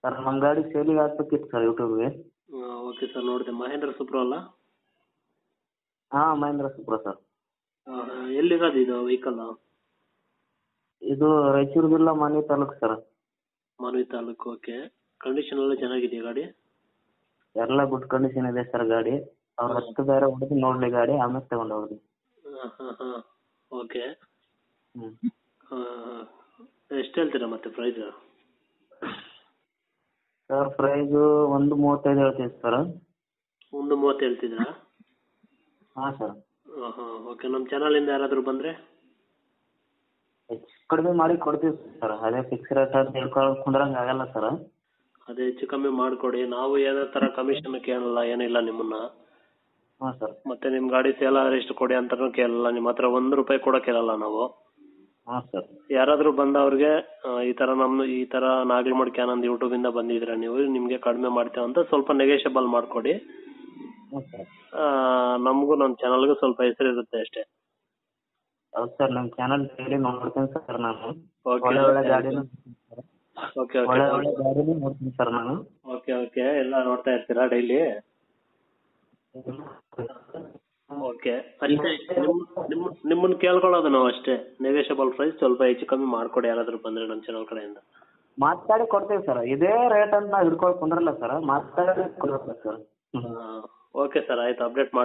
Sir ನಮ್ಮ ಗಾಡಿ ಸೇಲಿಗೆ ಹಾಕ್ಬೇಕಿತ್ತು ಸರ್ ಯೂಟ್ಯೂಬ್ಗೆ. ಓಕೆ ಸರ್, ನೋಡಿದೆ. ಮಹೇಂದ್ರ ಸೂಪ್ರೋ ಅಲ್ಲ? ಹಾಂ, ಮಹೇಂದ್ರ ಸೂಪ್ರೋ ಸರ್. ಎಲ್ಲಿರೋದು ಇದು ವೆಹಿಕಲ್? ಇದು ರಾಯಚೂರು ಜಿಲ್ಲಾ Manvi taluk sir. Manvi taluk. Okay. Condition ಎಲ್ಲ ಚೆನ್ನಾಗಿದೆಯಾ ಗಾಡಿ? ಎಲ್ಲ ಗುಡ್ ಕಂಡೀಷನ್ ಇದೆ ಸರ್ ಗಾಡಿ. ಅವ್ರು ಹತ್ತು ಬೇರೆ ಹೊಡೆದು ನೋಡಲಿ ಗಾಡಿ, ಆಮೇಲೆ ತಗೊಂಡು ಹೋಗ್ಲಿ. ಹಾಂ. ಓಕೆ. ಹ್ಞೂ ಎಷ್ಟು ಹೇಳ್ತೀರಾ ಮತ್ತೆ ಪ್ರೈಸ್? ಸರ್ ಪ್ರೈಸು 1.35 ಹೇಳ್ತೀವಿ ಸರ್. 1.30 ಹೇಳ್ತಿದ್ರಾ? ಹಾಂ ಸರ್. ಓಕೆ. ನಮ್ಮ ಚಾನಲಿಂದ ಯಾರಾದರೂ ಬಂದರೆ ಹೆಚ್ಚು ಕಡಿಮೆ ಮಾಡಿ ಕೊಡ್ತೀವಿ ಸರ್. ಅದೇ ಫಿಕ್ಸ್ ರೇಟ್ ಅಂತ ಹೇಳ್ಕೊಂಡು ಕುಂದ್ರಂಗೆ ಆಗಲ್ಲ ಸರ್. ಅದೇ ಹೆಚ್ಚು ಕಮ್ಮಿ ಮಾಡಿಕೊಡಿ. ನಾವು ಏನೋ ಥರ ಕಮಿಷನ್ ಕೇಳಲ್ಲ, ಏನಿಲ್ಲ ನಿಮ್ಮನ್ನ. ಹಾಂ ಸರ್. ಮತ್ತೆ ನಿಮ್ಮ ಗಾಡಿ ಸೇಲ್ ಆದರೆ ಎಷ್ಟು ಕೊಡಿ ಅಂತಲೂ ಕೇಳಲ್ಲ. ನಿಮ್ಮ ಹತ್ರ ₹1 ಕೂಡ ಕೇಳಲ್ಲ ನಾವು. ಹಾಂ ಸರ್. ಯಾರಾದರೂ ಬಂದವ್ರಿಗೆ ಈ ಥರ ನಾಗಲಮಡಿಕೆ ಆನಂದ್ ಯೂಟ್ಯೂಬಿಂದ ಬಂದಿದ್ದೀರಾ ನೀವು, ನಿಮಗೆ ಕಡಿಮೆ ಮಾಡ್ತೇವೆ ಅಂತ ಸ್ವಲ್ಪ ನೆಗೋಷಿಯಬಲ್ ಮಾಡಿಕೊಡಿ. ಹ್ಞೂ ಸರ್. ನಮಗೂ ನಮ್ಮ ಚಾನಲ್ಗೂ ಸ್ವಲ್ಪ ಹೆಸರು ಇರುತ್ತೆ ಅಷ್ಟೇ. ಹೌದು ಸರ್, ನಿಮ್ಮ ಚಾನಲ್ ಡೈಲಿ ನೋಡ್ತೀನಿ ಸರ್ ನಾನು. ಓಕೆ. ಒಳ್ಳೆ ಗಾಡಿನೂ ಓಕೆ ಒಳ್ಳೆ ಗಾಡಿನೂ ನೋಡ್ತೀನಿ ಸರ್ ನಾನು. ಓಕೆ. ಎಲ್ಲ ನೋಡ್ತಾ ಇರ್ತೀರಾ ಡೈಲಿ? ಓಕೆ. ಅಷ್ಟೇ, ನಿಮ್ಮನ್ನು ಕೇಳ್ಕೊಳ್ಳೋದು ನಾವು ಅಷ್ಟೇ. ನೆಗೋಷಿಯಬಲ್ ಪ್ರೈಸ್ ಸ್ವಲ್ಪ ಹೆಚ್ಚು ಕಮ್ಮಿ ಮಾಡಿಕೊಡಿ ಯಾರಾದರೂ ಬಂದರೆ ನಮ್ಮ ಚಾನಲ್ ಕಡೆಯಿಂದ. ಮಾತಾಡಿ ಕೊಡ್ತೀವಿ ಸರ್. ಇದೇ ರೇಟ್ ಅಂತ ನಾವು ಹಿಡ್ಕೊಂಡು ಕುಂದ್ರಲ್ಲ ಸರ್, ಮಾತಾಡಿ ಕೊಡ್ಬೇಕು ಸರ್. ಓಕೆ ಸರ್, ಆಯಿತು. ಅಪ್ಡೇಟ್ ಮಾಡಿ.